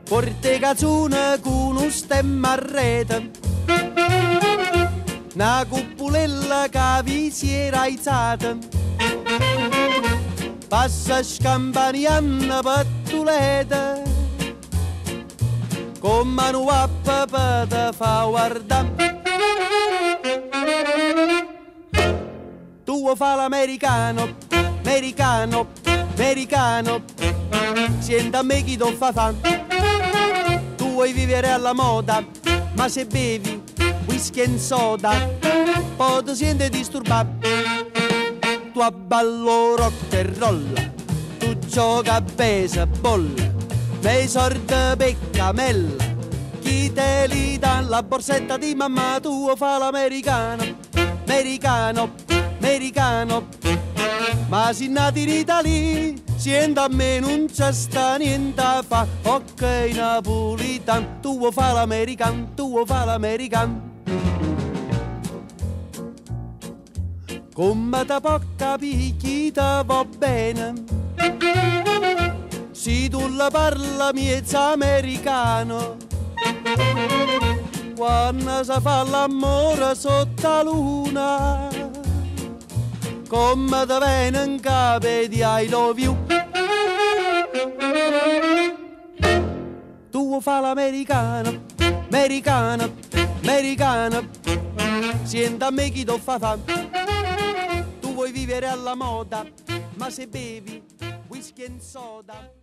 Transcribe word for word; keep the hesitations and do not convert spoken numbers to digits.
porte cazzone con un stemma a rete, una cupulella che vi si era aizzata, passa scampanianna pattuleta, con mano a papà te fa guardare. Tu fa l'americano, americano, americano, senta a me chi ti fa fa. Tu vuoi vivere alla moda, ma se bevi whisky e soda, poi ti senti disturbato. Tu abballo rock e roll, tu gioca a baseball, nei sordi peccamella, chi te li dà la borsetta di mamma. Tu fa l'americano, americano, americano, ma si nati in Italia, sienta a me non c'è sta niente a fa. Ok napolitan, tu fa l'americano, tu fa l'americano. Come te può capire chi te va bene, se tu la parla miezza americano, quando si fa l'amore sotto la luna, come te viene in capo di I love you. Tu fa l'americano, americano, americano, senta a me chi ti fa fa. Tu vuoi vivere alla moda, ma se bevi whisky e soda,